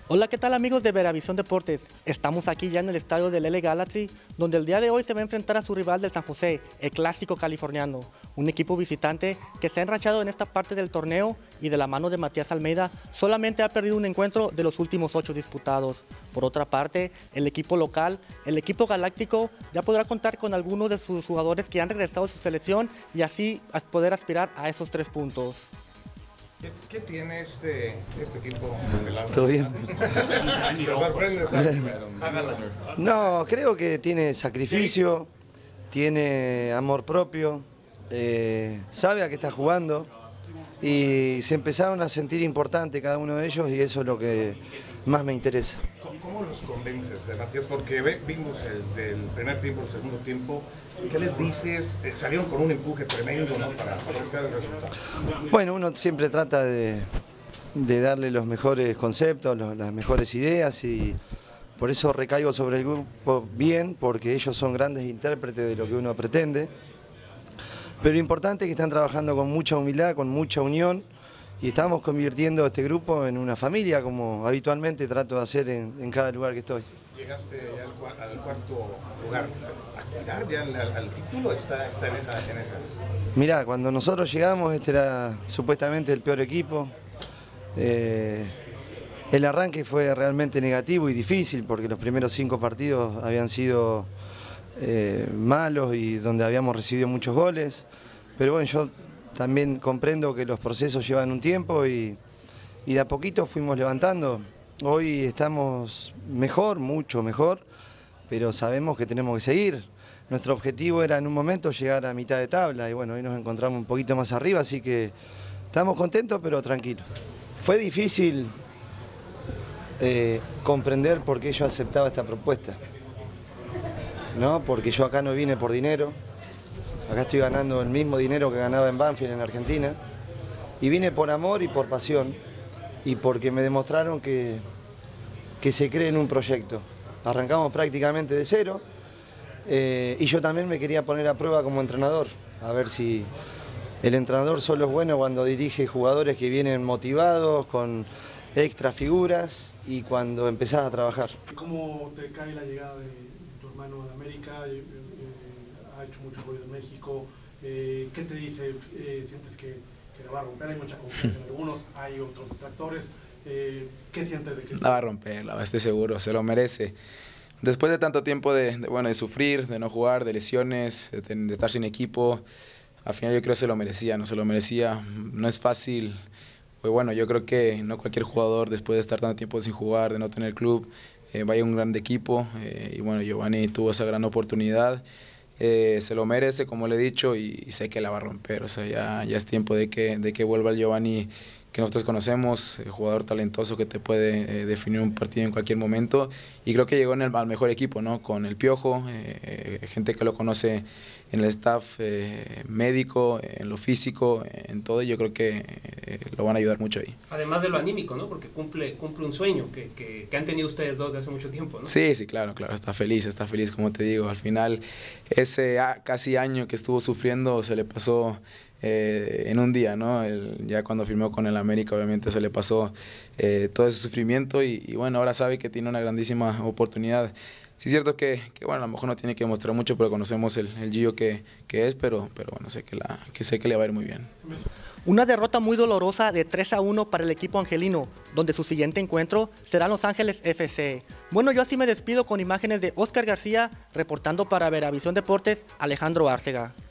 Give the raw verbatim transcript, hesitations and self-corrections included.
Hola, ¿qué tal amigos de Veravisión Deportes? Estamos aquí ya en el estadio del L A Galaxy, donde el día de hoy se va a enfrentar a su rival del San José, el clásico californiano, un equipo visitante que se ha enrachado en esta parte del torneo y de la mano de Matías Almeida solamente ha perdido un encuentro de los últimos ocho disputados. Por otra parte, el equipo local, el equipo galáctico, ya podrá contar con algunos de sus jugadores que han regresado a su selección y así poder aspirar a esos tres puntos. ¿Qué, qué tiene este, este equipo? ¿Todo bien? ¿Se sorprende? No, creo que tiene sacrificio, tiene amor propio, eh, sabe a qué está jugando y se empezaron a sentir importante cada uno de ellos y eso es lo que más me interesa. ¿Cómo los convences, Matías? Porque vimos el del primer tiempo, el segundo tiempo. ¿Qué les dices? Eh, salieron con un empuje tremendo, ¿no? para, para buscar el resultado. Bueno, uno siempre trata de, de darle los mejores conceptos, los, las mejores ideas y por eso recaigo sobre el grupo bien, porque ellos son grandes intérpretes de lo que uno pretende. Pero lo importante es que están trabajando con mucha humildad, con mucha unión y estamos convirtiendo este grupo en una familia, como habitualmente trato de hacer en, en cada lugar que estoy. Llegaste ya al, al cuarto lugar, aspirar ya al, al título está, está en, esa, en esa. Mirá, cuando nosotros llegamos este era supuestamente el peor equipo. Eh, el arranque fue realmente negativo y difícil porque los primeros cinco partidos habían sido eh, malos y donde habíamos recibido muchos goles. Pero bueno, yo también comprendo que los procesos llevan un tiempo y, y de a poquito fuimos levantando. Hoy estamos mejor, mucho mejor, pero sabemos que tenemos que seguir. Nuestro objetivo era en un momento llegar a mitad de tabla y bueno, hoy nos encontramos un poquito más arriba, así que estamos contentos pero tranquilos. Fue difícil eh, comprender por qué yo aceptaba esta propuesta, ¿no? Porque yo acá no vine por dinero, acá estoy ganando el mismo dinero que ganaba en Banfield en Argentina y vine por amor y por pasión y porque me demostraron que, que se cree en un proyecto. Arrancamos prácticamente de cero eh, y yo también me quería poner a prueba como entrenador, a ver si el entrenador solo es bueno cuando dirige jugadores que vienen motivados, con extra figuras y cuando empezás a trabajar. ¿Cómo te cae la llegada de tu hermano de América? Eh, eh, ha hecho mucho ruido en México. Eh, ¿Qué te dice? Eh, ¿Sientes que, que la va a romper? Hay mucha confianza en algunos, hay otros detractores. Eh, ¿Qué sientes de que la va a romper? La va, estoy seguro, se lo merece. Después de tanto tiempo de, de, bueno, de sufrir, de no jugar, de lesiones, de, de estar sin equipo, al final yo creo que se lo merecía, no se lo merecía. No es fácil. Pues bueno, yo creo que no cualquier jugador después de estar tanto tiempo sin jugar, de no tener club, eh, vaya a un gran equipo. Eh, y bueno, Giovanni tuvo esa gran oportunidad. Eh, se lo merece, como le he dicho, y, y sé que la va a romper. O sea, ya, ya es tiempo de que, de que vuelva el Giovanni que nosotros conocemos, eh, jugador talentoso que te puede eh, definir un partido en cualquier momento. Y creo que llegó en el, al mejor equipo, ¿no? Con el Piojo, eh, eh, gente que lo conoce en el staff eh, médico, en lo físico, en todo. Y yo creo que eh, lo van a ayudar mucho ahí. Además de lo anímico, ¿no? Porque cumple, cumple un sueño que, que, que han tenido ustedes dos de hace mucho tiempo, ¿no? Sí, sí, claro, claro. Está feliz, está feliz, como te digo. Al final, ese ah, casi año que estuvo sufriendo se le pasó Eh, en un día, ¿no? El, ya cuando firmó con el América obviamente se le pasó eh, todo ese sufrimiento y, y bueno, ahora sabe que tiene una grandísima oportunidad. Sí es cierto que, que bueno, a lo mejor no tiene que mostrar mucho, pero conocemos el, el Gio que, que es, pero, pero bueno, sé que, la, que sé que le va a ir muy bien. Una derrota muy dolorosa de tres a uno para el equipo angelino, donde su siguiente encuentro será Los Ángeles F C. Bueno, yo así me despido con imágenes de Oscar García, reportando para Veravisión Deportes, Alejandro Árcega.